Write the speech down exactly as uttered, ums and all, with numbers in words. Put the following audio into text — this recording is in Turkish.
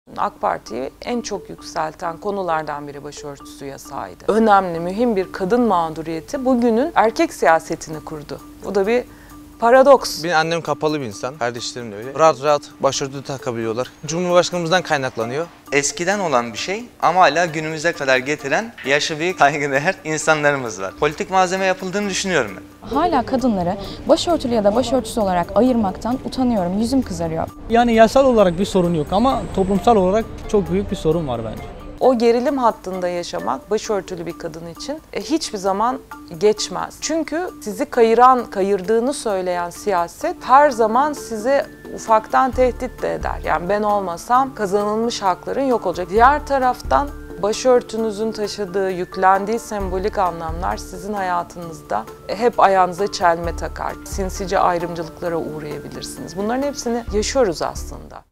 AK Parti'yi en çok yükselten konulardan biri başörtüsü yasağıydı. Önemli, mühim bir kadın mağduriyeti bugünün erkek siyasetini kurdu. Bu da bir paradoks. Benim annem kapalı bir insan, kardeşlerim de öyle. Rahat rahat başörtü takabiliyorlar. Cumhurbaşkanımızdan kaynaklanıyor. Eskiden olan bir şey ama hala günümüze kadar getiren yaşı büyük, saygıdeğer insanlarımız var. Politik malzeme yapıldığını düşünüyorum ben. Hala kadınları başörtülü ya da başörtüsü olarak ayırmaktan utanıyorum, yüzüm kızarıyor. Yani yasal olarak bir sorun yok ama toplumsal olarak çok büyük bir sorun var bence. O gerilim hattında yaşamak başörtülü bir kadın için e, hiçbir zaman geçmez. Çünkü sizi kayıran, kayırdığını söyleyen siyaset her zaman sizi ufaktan tehdit de eder. Yani ben olmasam kazanılmış hakların yok olacak. Diğer taraftan başörtünüzün taşıdığı, yüklendiği sembolik anlamlar sizin hayatınızda hep ayağınıza çelme takar. Sinsice ayrımcılıklara uğrayabilirsiniz. Bunların hepsini yaşıyoruz aslında.